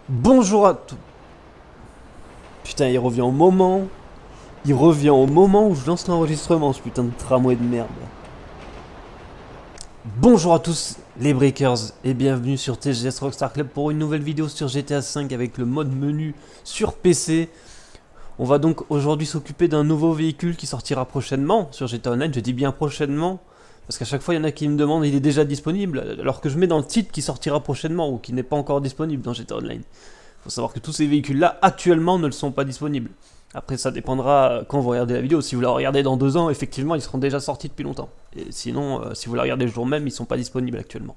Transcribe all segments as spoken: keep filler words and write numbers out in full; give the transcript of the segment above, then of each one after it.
Bonjour à tous. Putain, il revient au moment. Il revient au moment où je lance l'enregistrement, ce putain de tramway de merde. Bonjour à tous les breakers et bienvenue sur T G S Rockstar Club pour une nouvelle vidéo sur G T A cinq avec le mode menu sur P C. On va donc aujourd'hui s'occuper d'un nouveau véhicule qui sortira prochainement sur G T A Online. Je dis bien prochainement parce qu'à chaque fois il y en a qui me demandent il est déjà disponible alors que je mets dans le titre qui sortira prochainement ou qui n'est pas encore disponible dans G T A Online. Il faut savoir que tous ces véhicules là actuellement ne le sont pas disponibles. Après ça dépendra quand vous regardez la vidéo. Si vous la regardez dans deux ans, effectivement ils seront déjà sortis depuis longtemps. Et sinon euh, si vous la regardez le jour même, ils ne sont pas disponibles actuellement.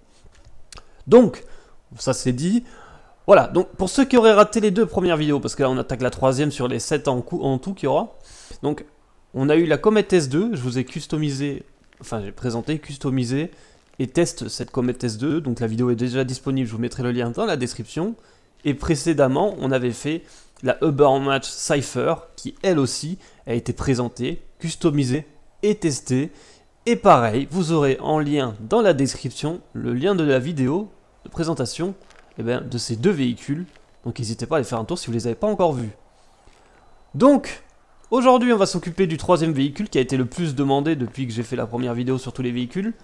Donc ça c'est dit. Voilà, donc pour ceux qui auraient raté les deux premières vidéos, parce que là on attaque la troisième sur les sept en, en tout qu'il y aura. Donc on a eu la Comet S deux, je vous ai customisé, enfin j'ai présenté, customisé et teste cette Comet S deux. Donc la vidéo est déjà disponible, je vous mettrai le lien dans la description. Et précédemment on avait fait la Uber Match Cypher qui elle aussi a été présentée, customisée et testée. Et pareil, vous aurez en lien dans la description le lien de la vidéo de présentation eh bien, de ces deux véhicules. Donc n'hésitez pas à aller faire un tour si vous ne les avez pas encore vus. Donc, aujourd'hui on va s'occuper du troisième véhicule qui a été le plus demandé depuis que j'ai fait la première vidéo sur tous les véhicules.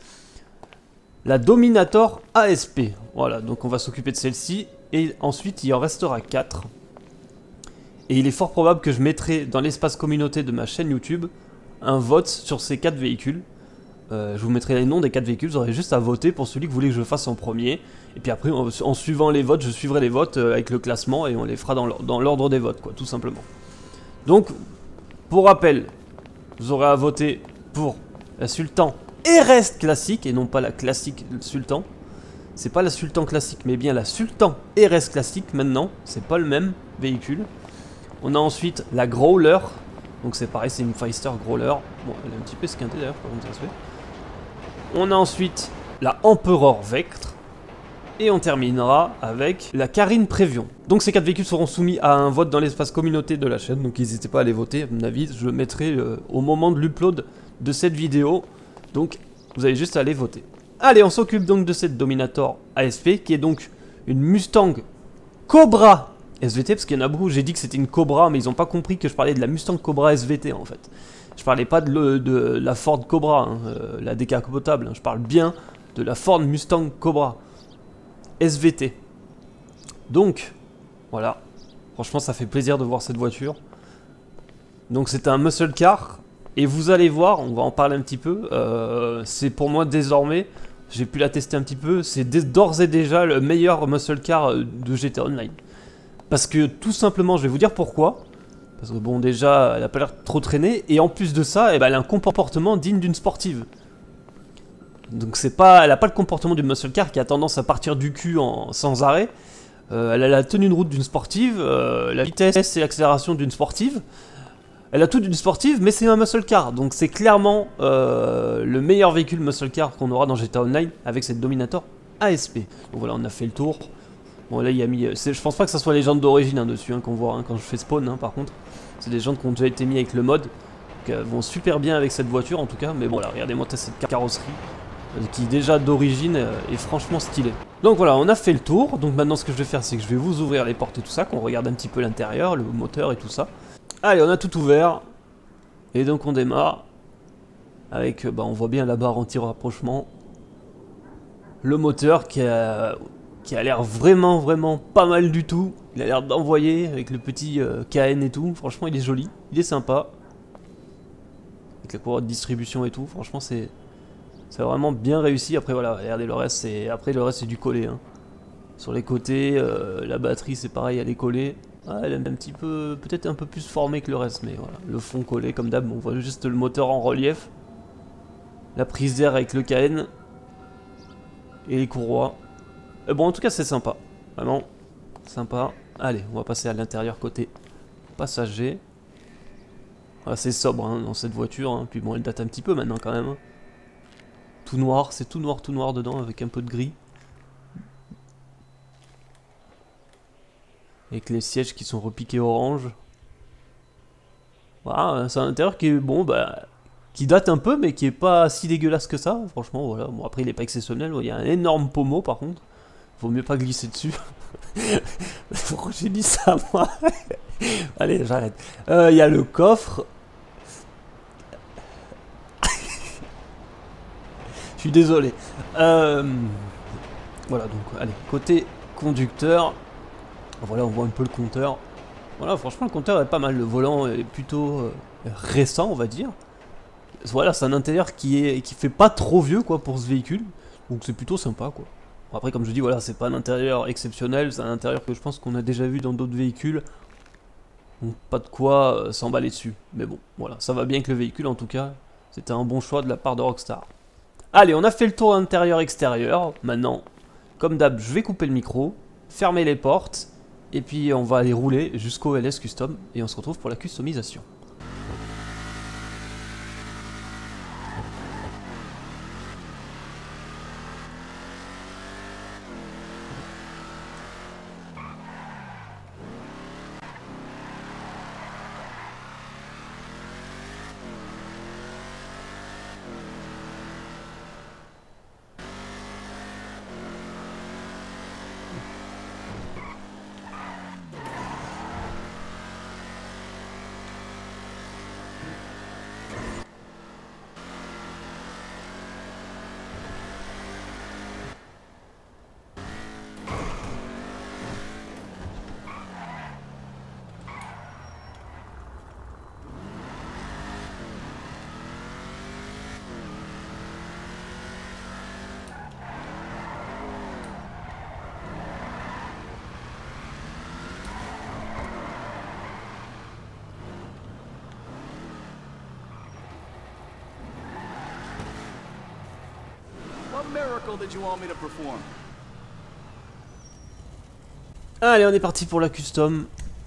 La Dominator A S P. Voilà, donc on va s'occuper de celle-ci. Et ensuite il en restera quatre. Et il est fort probable que je mettrai dans l'espace communauté de ma chaîne YouTube un vote sur ces quatre véhicules. Euh, je vous mettrai les noms des quatre véhicules, vous aurez juste à voter pour celui que vous voulez que je fasse en premier. Et puis après, en, en suivant les votes, je suivrai les votes euh, avec le classement et on les fera dans l'ordre des votes, quoi, tout simplement. Donc, pour rappel, vous aurez à voter pour la Sultan R S classique et non pas la classique Sultan. C'est pas la Sultan classique, mais bien la Sultan R S classique maintenant. C'est pas le même véhicule. On a ensuite la Growler. Donc c'est pareil, c'est une Fister Growler. Bon, elle est un petit peu esquintée d'ailleurs, par contre ça se fait. On a ensuite la Emperor Vectre. Et on terminera avec la Carine Prévion. Donc ces quatre véhicules seront soumis à un vote dans l'espace communauté de la chaîne. Donc n'hésitez pas à les voter. À mon avis, je le mettrai euh, au moment de l'upload de cette vidéo. Donc vous avez juste à aller voter. Allez, on s'occupe donc de cette Dominator A S P qui est donc une Mustang Cobra S V T. Parce qu'il y en a beaucoup, j'ai dit que c'était une Cobra, mais ils n'ont pas compris que je parlais de la Mustang Cobra S V T en fait. Je parlais pas de, le, de la Ford Cobra, hein, euh, la décapotable. Hein. Je parle bien de la Ford Mustang Cobra S V T. Donc, voilà. Franchement, ça fait plaisir de voir cette voiture. Donc, c'est un muscle car. Et vous allez voir, on va en parler un petit peu. Euh, c'est pour moi désormais, j'ai pu la tester un petit peu. C'est d'ores et déjà le meilleur muscle car de G T A Online. Parce que tout simplement, je vais vous dire pourquoi. Parce que bon, déjà, elle a pas l'air trop traînée. Et en plus de ça, eh ben, elle a un comportement digne d'une sportive. Donc c'est pas, elle a pas le comportement d'une muscle car qui a tendance à partir du cul en, sans arrêt. Euh, elle a la tenue de route d'une sportive, euh, la vitesse et l'accélération d'une sportive. Elle a tout d'une sportive, mais c'est un muscle car. Donc c'est clairement euh, le meilleur véhicule muscle car qu'on aura dans G T A Online avec cette Dominator A S P. Donc voilà, on a fait le tour. Bon là il y a mis, je pense pas que ça soit les jantes d'origine hein, dessus hein, qu'on voit hein, quand je fais spawn hein, par contre. C'est des jantes qui ont déjà été mis avec le mod. Qui vont super bien avec cette voiture en tout cas. Mais bon là, regardez-moi cette carrosserie. Qui déjà d'origine est franchement stylé. Donc voilà, on a fait le tour. Donc maintenant ce que je vais faire, c'est que je vais vous ouvrir les portes et tout ça, qu'on regarde un petit peu l'intérieur, le moteur et tout ça. Allez, on a tout ouvert. Et donc on démarre. Avec, bah on voit bien la barre anti-rapprochement. Le moteur qui a, qui a l'air vraiment vraiment pas mal du tout. Il a l'air d'envoyer avec le petit euh, K N et tout. Franchement il est joli, il est sympa. Avec la courroie de distribution et tout, franchement c'est... C'est vraiment bien réussi. Après voilà, regardez le reste, c'est après le reste c'est du collé. Hein. Sur les côtés, euh, la batterie c'est pareil, elle est collée. Ah, elle est un petit peu, peut-être un peu plus formée que le reste, mais voilà, le fond collé comme d'hab. On voit juste le moteur en relief, la prise d'air avec le K N et les courroies. Et bon, en tout cas c'est sympa, vraiment sympa. Allez, on va passer à l'intérieur côté passager. Voilà, c'est sobre hein, dans cette voiture. Hein. Puis bon, elle date un petit peu maintenant quand même. Hein. Tout noir, c'est tout noir, tout noir dedans avec un peu de gris. Avec les sièges qui sont repiqués orange. Voilà, c'est un intérieur qui est bon, bah, qui date un peu, mais qui est pas si dégueulasse que ça. Franchement, voilà. Bon, après, il est pas exceptionnel. Il y a un énorme pommeau par contre. Vaut mieux pas glisser dessus. Pourquoi j'ai dit ça moi? Allez, j'arrête. Il euh, y a le coffre. Je suis désolé. Euh, voilà, donc, allez, côté conducteur. Voilà, on voit un peu le compteur. Voilà, franchement, le compteur est pas mal. Le volant est plutôt euh, récent, on va dire. Voilà, c'est un intérieur qui est qui fait pas trop vieux, quoi, pour ce véhicule. Donc c'est plutôt sympa, quoi. Après, comme je dis, voilà, c'est pas un intérieur exceptionnel. C'est un intérieur que je pense qu'on a déjà vu dans d'autres véhicules. Donc pas de quoi euh, s'emballer dessus. Mais bon, voilà, ça va bien avec le véhicule, en tout cas. C'était un bon choix de la part de Rockstar. Allez, on a fait le tour intérieur-extérieur. Maintenant, comme d'hab, je vais couper le micro, fermer les portes, et puis on va aller rouler jusqu'au L S Custom, et on se retrouve pour la customisation. Allez, on est parti pour la custom.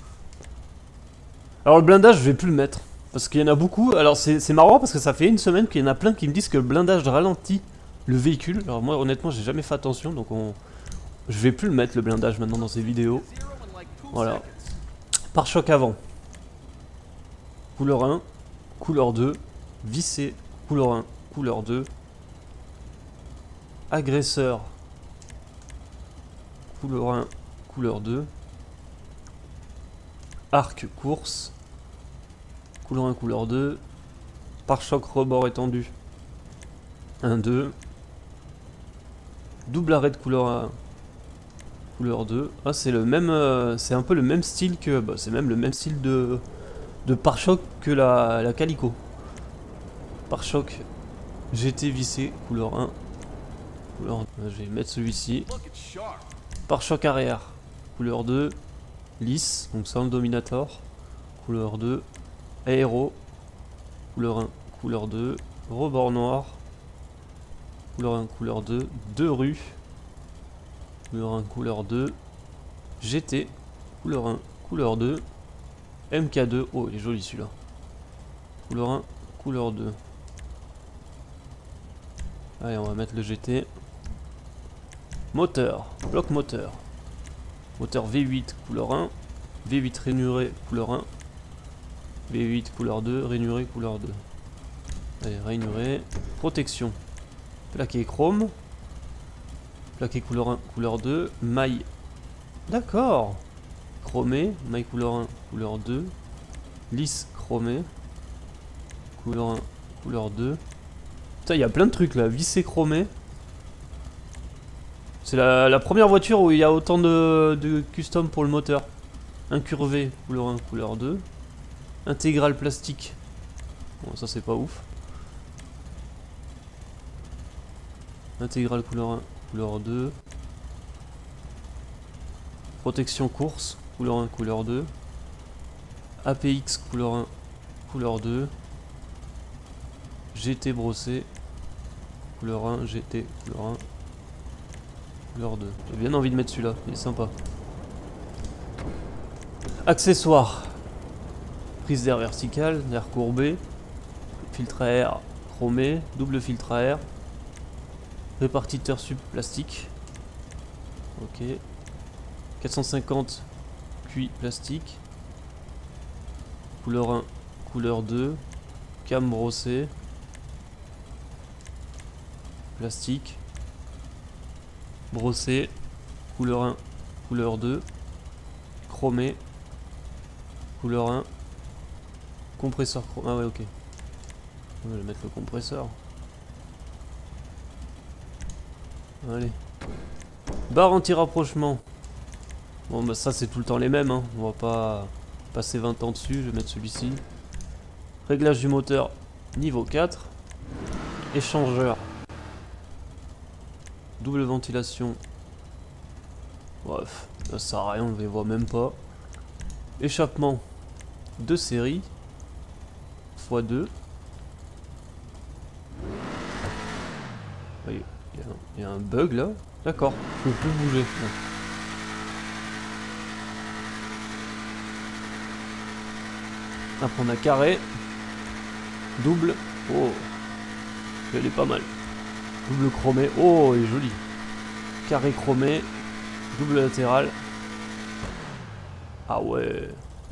Alors le blindage, je vais plus le mettre. Parce qu'il y en a beaucoup. Alors c'est marrant parce que ça fait une semaine qu'il y en a plein qui me disent que le blindage ralentit le véhicule. Alors moi honnêtement j'ai jamais fait attention. Donc on... je vais plus le mettre le blindage maintenant dans ces vidéos. Voilà. Pare-choc avant. Couleur un. Couleur deux. Vissé. Couleur un. Couleur deux. Agresseur. Couleur un. Couleur deux. Arc course. Couleur un, couleur deux. Pare-choc rebord étendu. un, deux. Double arrêt de couleur un. Couleur deux. Ah, c'est le même. Euh, c'est un peu le même style que. Bah, c'est même le même style de. De pare-choc que la, la Calico. Pare-choc G T vissé. Couleur un. Couleur deux. Je vais mettre celui-ci. Pare-choc arrière. Couleur deux. Lisse. Donc Sound Dominator. Couleur deux. Aéro. Couleur un. Couleur deux. Rebord noir. Couleur un. Couleur deux. Deux rues. Couleur un. Couleur deux. G T. Couleur un. Couleur deux. M K deux. Oh, il est joli celui-là. Couleur un. Couleur deux. Allez, on va mettre le G T. Moteur. Bloc moteur. Moteur V huit. Couleur un. V huit rainuré. Couleur un. V huit couleur deux, rainuré couleur deux. Allez, rainuré. Protection. Plaqué chrome. Plaqué couleur un, couleur deux. Maille. D'accord. Chromé. Maille couleur un, couleur deux. Lisse chromé. Couleur un, couleur deux. Putain, il y a plein de trucs là. Vissé chromé. C'est la, la première voiture où il y a autant de, de custom pour le moteur. Incurvé. Couleur un, couleur deux. Intégral plastique. Bon, ça c'est pas ouf. Intégral couleur un, couleur deux. Protection course, couleur un, couleur deux. A P X couleur un, couleur deux. G T brossé, couleur un, G T, couleur un, couleur deux. J'ai bien envie de mettre celui-là, il est sympa. Accessoires. Prise d'air verticale, d'air courbé, filtre à air chromé, double filtre à air, répartiteur sub plastique, ok, quatre cent cinquante cuit plastique, couleur un, couleur deux, cam brossé, plastique, brossé, couleur un, couleur deux, chromé, couleur un, compresseur chromé. Ah ouais, ok. On va mettre le compresseur. Allez. Barre anti-rapprochement. Bon bah ça c'est tout le temps les mêmes, hein. On va pas passer vingt ans dessus, je vais mettre celui-ci. Réglage du moteur niveau quatre. Échangeur. Double ventilation. Bref, ça sert à rien, on ne les voit même pas. Échappement de série. fois deux. Il y, y a un bug là. D'accord, je peux plus bouger. Ouais. Après on a carré. Double. Oh. Elle est pas mal. Double chromé. Oh, elle est jolie. Carré chromé. Double latéral. Ah ouais.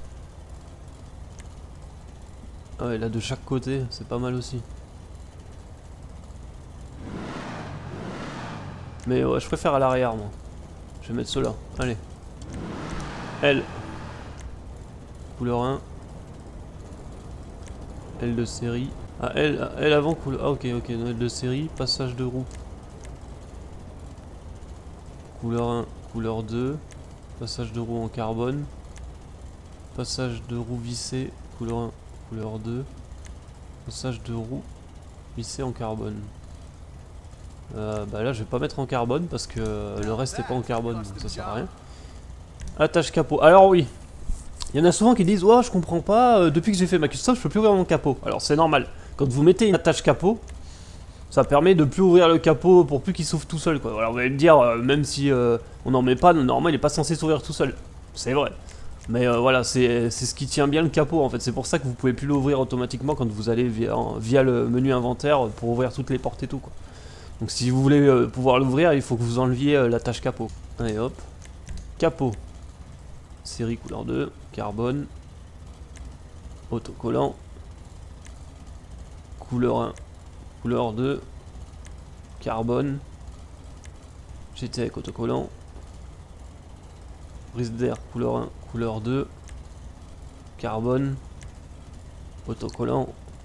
Ah ouais, là de chaque côté, c'est pas mal aussi. Mais ouais, je préfère à l'arrière moi. Je vais mettre ceux-là. Allez. L. Couleur un. L de série. Ah, L, L avant couleur. Ah ok, ok. L de série. Passage de roue. Couleur un, couleur deux. Passage de roue en carbone. Passage de roue vissé. Couleur un, couleur deux. Passage de roue vissé en carbone. Euh, bah là je vais pas mettre en carbone parce que le reste est pas en carbone, donc ça sert à rien. Attache capot. Alors oui, il y en a souvent qui disent oh je comprends pas, euh, depuis que j'ai fait ma custom je peux plus ouvrir mon capot. Alors c'est normal, quand vous mettez une attache capot, ça permet de plus ouvrir le capot pour plus qu'il s'ouvre tout seul quoi. Alors vous allez me dire, euh, même si euh, on n'en met pas, normalement il est pas censé s'ouvrir tout seul. C'est vrai. Mais euh, voilà, c'est ce qui tient bien le capot en fait. C'est pour ça que vous pouvez plus l'ouvrir automatiquement quand vous allez via, via le menu inventaire pour ouvrir toutes les portes et tout quoi. Donc si vous voulez euh, pouvoir l'ouvrir, il faut que vous enleviez euh, l'attache capot. Allez hop. Capot. Série couleur deux. Carbone. Autocollant. Couleur un. Couleur deux. Carbone. G T avec autocollant. Brise d'air couleur un. Couleur deux. Carbone. Autocollant.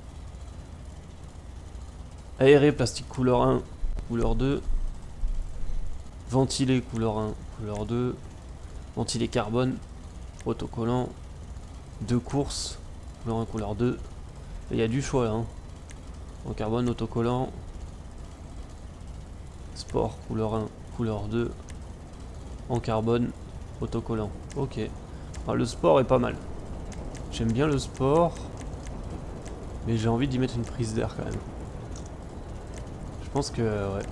Aéré plastique couleur un. Couleur deux. Ventilé couleur un, couleur deux. Ventilé carbone. Autocollant. Deux courses. Couleur un, couleur deux. Il y a du choix là. Hein. En carbone, autocollant. Sport, couleur un, couleur deux. En carbone, autocollant. Ok. Alors, le sport est pas mal. J'aime bien le sport. Mais j'ai envie d'y mettre une prise d'air quand même. Je pense que ouais.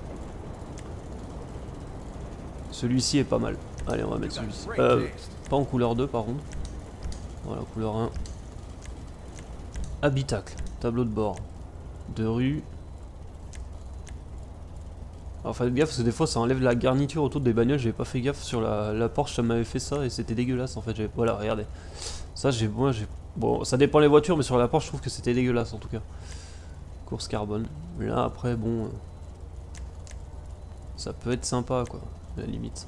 Celui-ci est pas mal. Allez, on va mettre celui-ci. Euh, pas en couleur deux par contre. Voilà, couleur un. Habitacle. Tableau de bord. De rue. Alors faites gaffe parce que des fois ça enlève la garniture autour des bagnoles. J'avais pas fait gaffe sur la, la Porsche, ça m'avait fait ça et c'était dégueulasse en fait. Voilà, regardez. Ça j'ai. Moi j'ai. Bon, ça dépend les voitures, mais sur la Porsche je trouve que c'était dégueulasse en tout cas. Course carbone. Mais là après, bon. Euh, ça peut être sympa quoi, à la limite.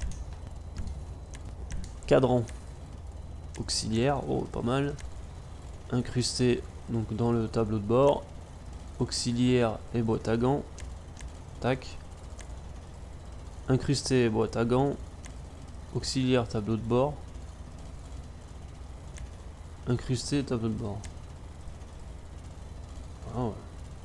Cadran. Auxiliaire, oh pas mal. Incrusté donc dans le tableau de bord. Auxiliaire et boîte à gants. Tac. Incrusté et boîte à gants. Auxiliaire, tableau de bord. Incrusté, tableau de bord. Ah ouais.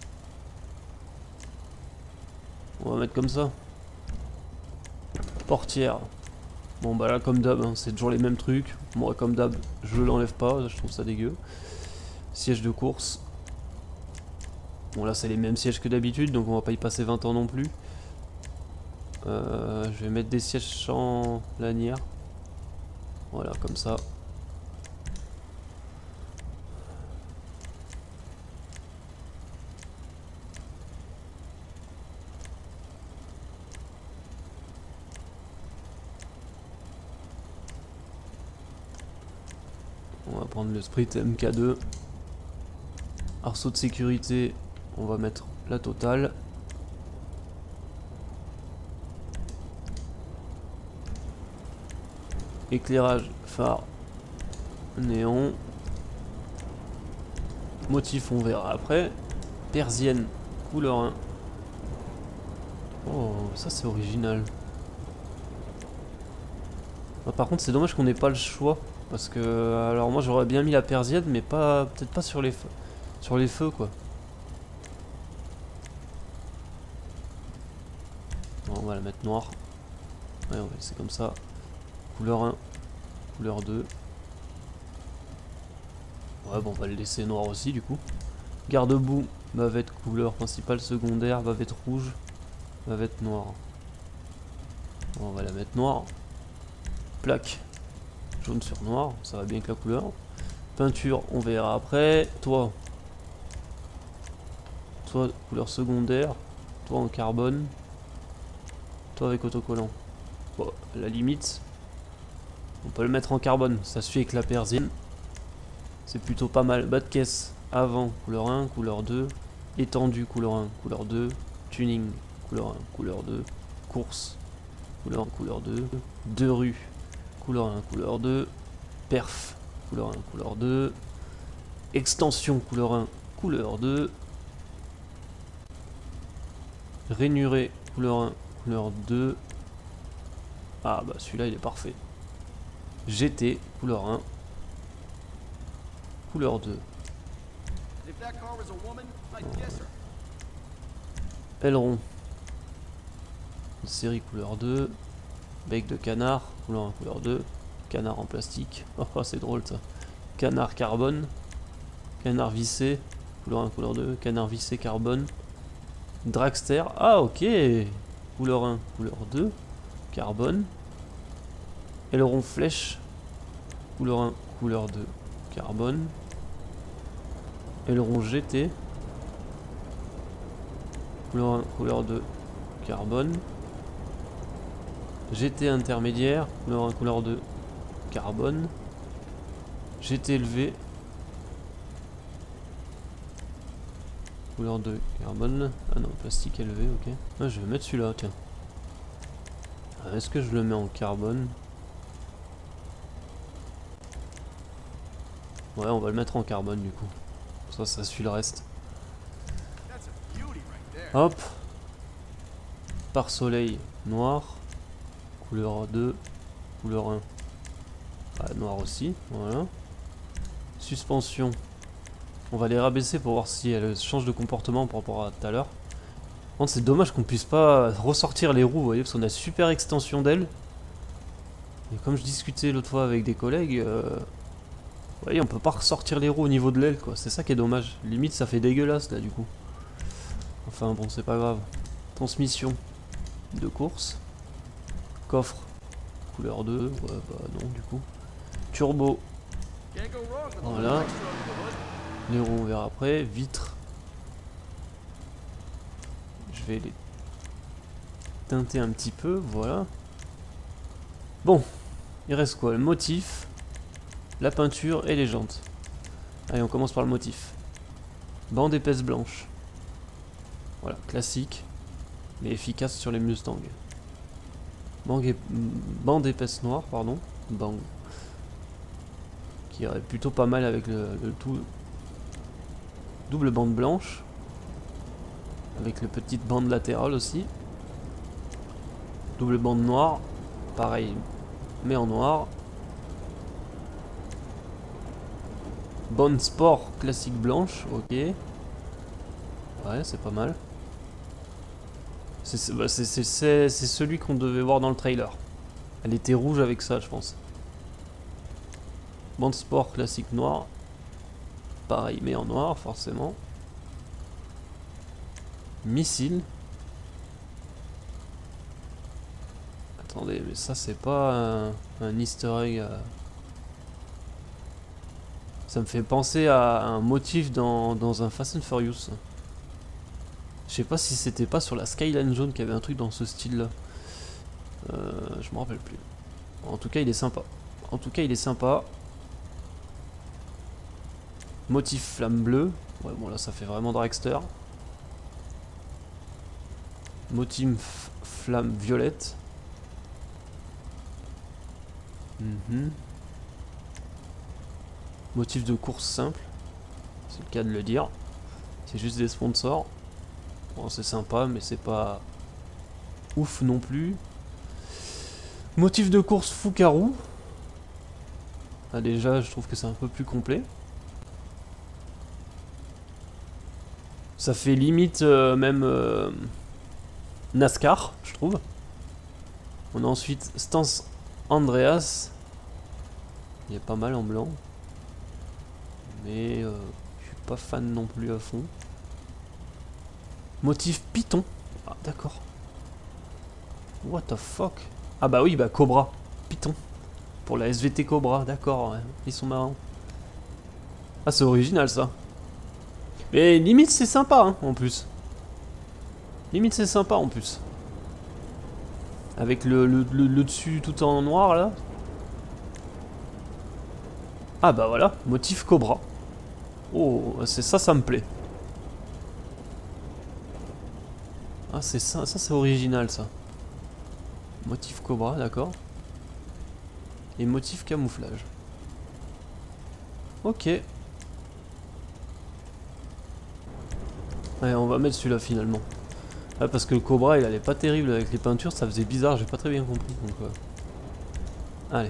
On va mettre comme ça. Portière. Bon bah là comme d'hab, hein, c'est toujours les mêmes trucs. Moi comme d'hab, je l'enlève pas, je trouve ça dégueu. Siège de course. Bon là c'est les mêmes sièges que d'habitude, donc on va pas y passer vingt ans non plus. Euh, je vais mettre des sièges sans lanière. Voilà, comme ça. On va prendre le Sprint M K deux. Arceau de sécurité, on va mettre la totale. Éclairage, phare, néon. Motif, on verra après. Persienne, couleur un. Oh, ça c'est original. Ah, par contre, c'est dommage qu'on n'ait pas le choix. Parce que, alors moi j'aurais bien mis la persienne, mais pas, peut-être pas sur les feux. Sur les feux, quoi. Bon, on va la mettre noire. Ouais, on va laisser comme ça. Couleur un, couleur deux. Ouais, bon, on va le laisser noir aussi, du coup. Garde-boue, bavette couleur principale, secondaire, bavette rouge, bavette noire. Bon, on va la mettre noire. Plaque, jaune sur noir, ça va bien avec la couleur. Peinture, on verra après. Toi, toi, couleur secondaire. Toi en carbone. Toi avec autocollant. Bon, à la limite, on peut le mettre en carbone, ça suffit avec la persienne. C'est plutôt pas mal. Bas de caisse, avant, couleur un, couleur deux. Étendu, couleur un, couleur deux. Tuning, couleur un, couleur deux. Course, couleur un, couleur deux. Deux rues, couleur un, couleur deux. Perf, couleur un, couleur deux. Extension, couleur un, couleur deux. Rainuré, couleur un, couleur deux. Ah bah celui-là il est parfait. G T, couleur un, couleur deux. Aileron, série couleur deux. Bec de canard, couleur un, couleur deux. Canard en plastique, oh c'est drôle ça. Canard carbone. Canard vissé, couleur un, couleur deux. Canard vissé carbone. Dragster, ah ok. Couleur un, couleur deux. Carbone. Aileron flèche, couleur un, couleur deux. Carbone. Aileron G T, couleur un, couleur deux. Carbone. G T intermédiaire, couleur un, couleur deux. Carbone. G T élevé, couleur deux. Carbone. Ah non, plastique élevé, ok. Ah, je vais mettre celui-là, tiens. Ah, est-ce que je le mets en carbone? Ouais, on va le mettre en carbone du coup. Ça, ça suit le reste. Hop. Par soleil, noir. Couleur deux. Couleur un. Ah, noir aussi, voilà. Suspension. On va les rabaisser pour voir si elles changent de comportement par rapport à tout à l'heure. C'est dommage qu'on puisse pas ressortir les roues, vous voyez, parce qu'on a super extension d'ailes. Et comme je discutais l'autre fois avec des collègues, euh, vous voyez, on peut pas ressortir les roues au niveau de l'aile, quoi. C'est ça qui est dommage. Limite, ça fait dégueulasse, là, du coup. Enfin, bon, c'est pas grave. Transmission de course. Coffre, couleur deux. Ouais, bah non, du coup. Turbo. Voilà. Les roues, on verra après. Vitres. Je vais les teinter un petit peu, voilà. Bon, il reste quoi? Le motif, la peinture et les jantes. Allez, on commence par le motif. Bande épaisse blanche. Voilà, classique, mais efficace sur les Mustangs. Bande, ép bande épaisse noire, pardon. Bang. Qui irait plutôt pas mal avec le, le tout. Double bande blanche. Avec les petites bandes latérales aussi. Double bande noire. Pareil, mais en noir. Bande sport classique blanche, ok. Ouais, c'est pas mal. C'est bah, celui qu'on devait voir dans le trailer. Elle était rouge avec ça, je pense. Bande sport classique noir. Pareil, mais en noir, forcément. Missile. Attendez, mais ça, c'est pas un, un easter egg. À... Ça me fait penser à un motif dans, dans un Fast and Furious. Je sais pas si c'était pas sur la Skyline jaune qu'il y avait un truc dans ce style là. Euh, je me rappelle plus. En tout cas il est sympa. En tout cas il est sympa. Motif flamme bleue. Ouais bon là ça fait vraiment dragster. Motif flamme violette. Mm-hmm. Motif de course simple. C'est le cas de le dire. C'est juste des sponsors. Bon, c'est sympa, mais c'est pas ouf non plus. Motif de course Fukaru. Ah, déjà, je trouve que c'est un peu plus complet. Ça fait limite euh, même euh, NASCAR, je trouve. On a ensuite Stance Andreas. Il est pas mal en blanc. Mais euh, je suis pas fan non plus à fond. Motif Python. Ah, d'accord. What the fuck? Ah bah oui, bah Cobra. Python. Pour la S V T Cobra, d'accord. Ouais. Ils sont marrants. Ah, c'est original ça. Mais limite c'est sympa hein, en plus. Limite c'est sympa en plus. Avec le, le, le, le dessus tout en noir là. Ah bah voilà, motif Cobra. Oh, c'est ça, ça me plaît. Ah c'est ça, ça c'est original ça. Motif Cobra, d'accord. Et motif camouflage. Ok. Ouais, on va mettre celui-là finalement. Ah, parce que le Cobra il allait pas terrible avec les peintures, ça faisait bizarre, j'ai pas très bien compris. Donc, euh... allez.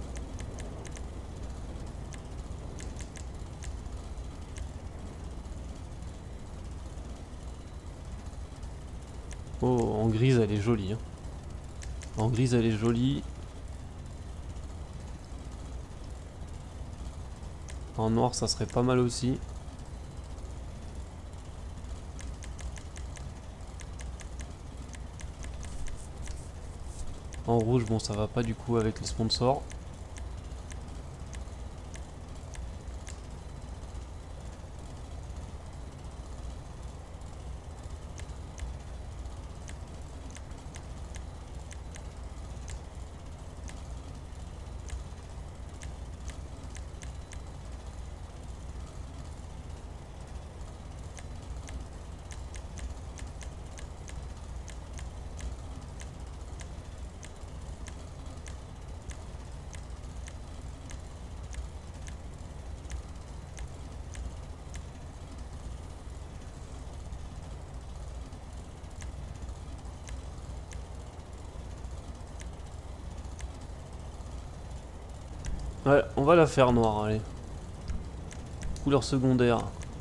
Oh, en grise elle est jolie. Hein. En grise elle est jolie. En noir ça serait pas mal aussi. En rouge, bon ça va pas du coup avec les sponsors. Ouais, on va la faire noire, allez. Couleur secondaire.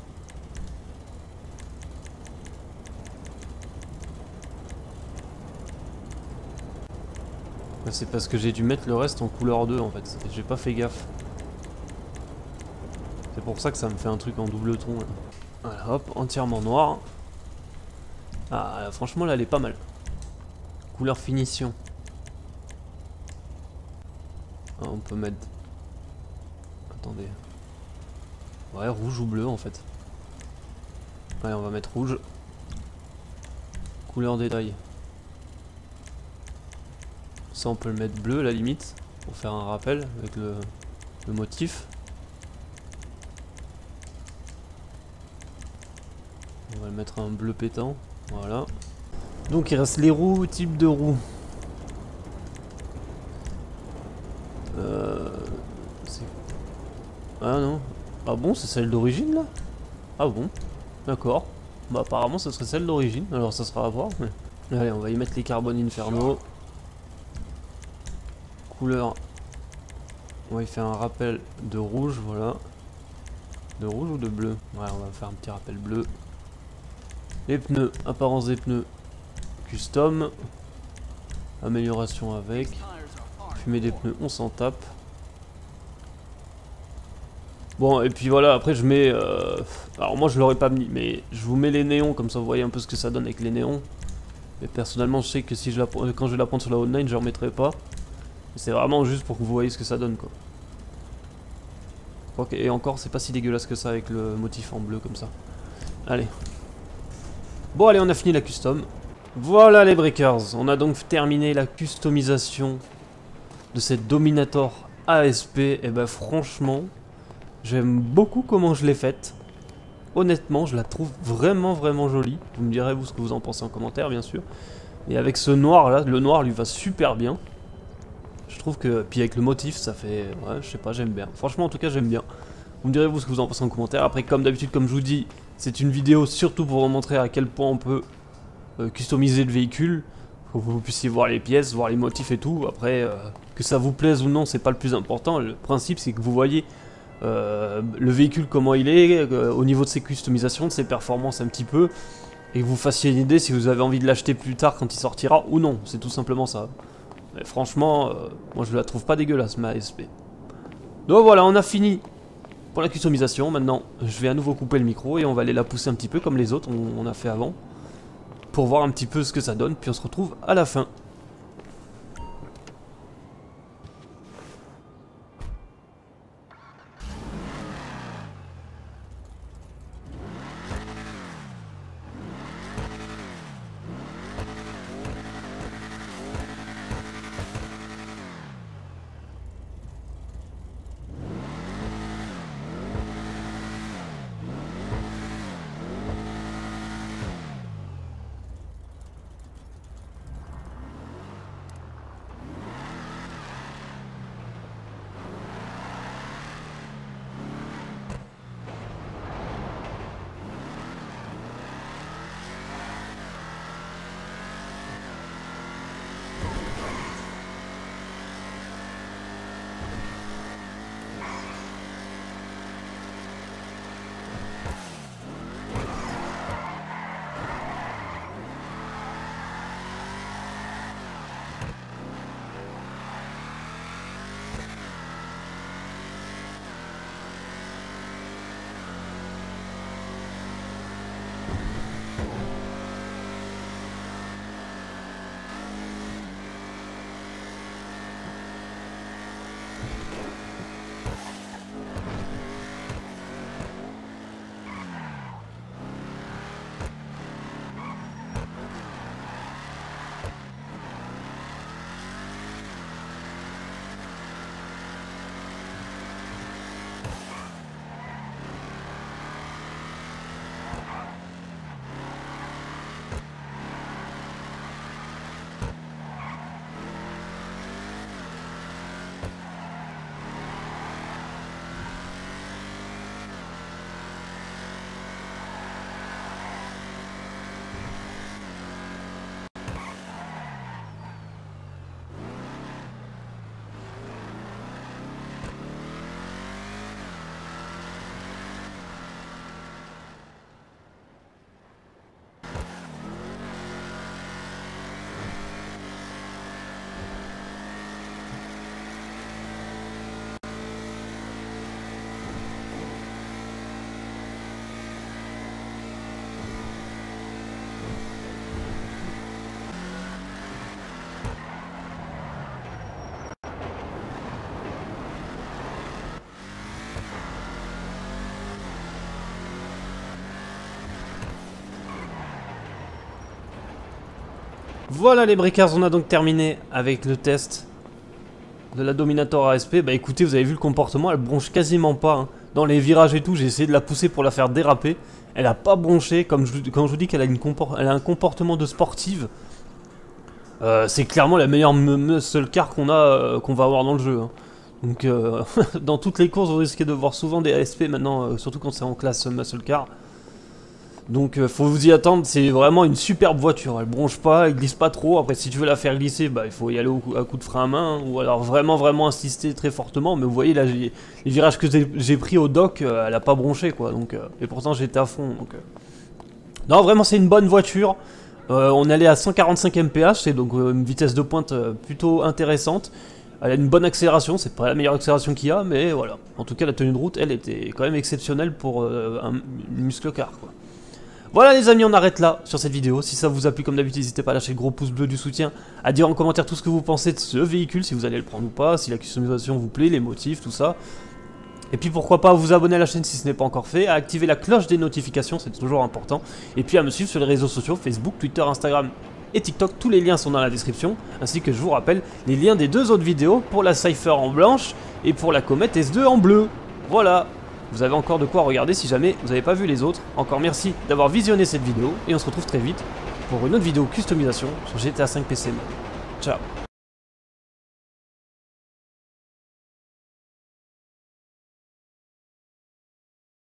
C'est parce que j'ai dû mettre le reste en couleur deux en fait. J'ai pas fait gaffe. C'est pour ça que ça me fait un truc en double ton. Là. Voilà, hop, entièrement noir. Ah, franchement là elle est pas mal. Couleur finition. Ah, on peut mettre... Attendez. Ouais, rouge ou bleu en fait. Ouais, on va mettre rouge. Couleur détail. Ça on peut le mettre bleu à la limite. Pour faire un rappel avec le, le motif. On va le mettre un bleu pétant. Voilà. Donc il reste les roues, type de roue. Euh... Ah non. Ah bon, c'est celle d'origine là? Ah bon, d'accord. Bah apparemment ça serait celle d'origine, alors ça sera à voir. Mais... Allez, on va y mettre les Carbone Inferno. Couleur. On va y faire un rappel de rouge, voilà. De rouge ou de bleu? Ouais, on va faire un petit rappel bleu. Les pneus, apparence des pneus. Custom. Amélioration avec. Fumée des pneus, on s'en tape. Bon, et puis voilà, après je mets... Euh... Alors moi je l'aurais pas mis, mais je vous mets les néons, comme ça vous voyez un peu ce que ça donne avec les néons. Mais personnellement je sais que si je la... quand je vais la prendre sur la Hotline, je ne remettrai pas. C'est vraiment juste pour que vous voyez ce que ça donne quoi. Ok, et encore c'est pas si dégueulasse que ça avec le motif en bleu comme ça. Allez. Bon allez, on a fini la custom. Voilà les breakers, on a donc terminé la customisation de cette Dominator A S P. Et ben franchement... J'aime beaucoup comment je l'ai faite. Honnêtement, je la trouve vraiment vraiment jolie. Vous me direz vous ce que vous en pensez en commentaire bien sûr. Et avec ce noir là, le noir lui va super bien. Je trouve que, puis avec le motif, ça fait, ouais, je sais pas, j'aime bien. Franchement, en tout cas, j'aime bien. Vous me direz vous ce que vous en pensez en commentaire. Après, comme d'habitude, comme je vous dis, c'est une vidéo surtout pour vous montrer à quel point on peut euh, customiser le véhicule. Pour que vous puissiez voir les pièces, voir les motifs et tout. Après, euh, que ça vous plaise ou non, c'est pas le plus important. Le principe, c'est que vous voyez euh, le véhicule, comment il est, euh, au niveau de ses customisations, de ses performances un petit peu. Et que vous fassiez une idée si vous avez envie de l'acheter plus tard quand il sortira ou non. C'est tout simplement ça. Mais franchement, euh, moi je la trouve pas dégueulasse, ma A S P. Donc voilà, on a fini pour la customisation. Maintenant, je vais à nouveau couper le micro et on va aller la pousser un petit peu comme les autres, on, on a fait avant. Pour voir un petit peu ce que ça donne, puis on se retrouve à la fin. Voilà les Breakers, on a donc terminé avec le test de la Dominator A S P. Bah écoutez, vous avez vu le comportement, elle bronche quasiment pas. Hein. Dans les virages et tout, j'ai essayé de la pousser pour la faire déraper. Elle a pas bronché, comme je, quand je vous dis qu'elle a, une compor elle a un comportement de sportive. Euh, c'est clairement la meilleure muscle car qu'on a, euh, qu'on va avoir dans le jeu. Hein. Donc euh, dans toutes les courses, vous risquez de voir souvent des A S P maintenant, euh, surtout quand c'est en classe muscle car. Donc euh, faut vous y attendre, c'est vraiment une superbe voiture, elle bronche pas, elle glisse pas trop. Après si tu veux la faire glisser, bah il faut y aller au coup, à coup de frein à main, ou alors vraiment vraiment insister très fortement. Mais vous voyez là, les virages que j'ai pris au dock, euh, elle a pas bronché quoi, donc, euh, et pourtant j'étais à fond. Donc, euh... Non vraiment c'est une bonne voiture, euh, on allait à cent quarante-cinq M P H, c'est donc euh, une vitesse de pointe euh, plutôt intéressante. Elle a une bonne accélération, c'est pas la meilleure accélération qu'il y a, mais voilà. En tout cas la tenue de route, elle était quand même exceptionnelle pour euh, un, une muscle car quoi. Voilà les amis, on arrête là sur cette vidéo. Si ça vous a plu comme d'habitude, n'hésitez pas à lâcher le gros pouce bleu du soutien, à dire en commentaire tout ce que vous pensez de ce véhicule, si vous allez le prendre ou pas, si la customisation vous plaît, les motifs, tout ça. Et puis pourquoi pas vous abonner à la chaîne si ce n'est pas encore fait, à activer la cloche des notifications, c'est toujours important. Et puis à me suivre sur les réseaux sociaux, Facebook, Twitter, Instagram et TikTok, tous les liens sont dans la description. Ainsi que je vous rappelle les liens des deux autres vidéos pour la Cypher en blanche et pour la Comet S deux en bleu. Voilà. Vous avez encore de quoi regarder si jamais vous n'avez pas vu les autres. Encore merci d'avoir visionné cette vidéo et on se retrouve très vite pour une autre vidéo customisation sur G T A cinq P C. Ciao.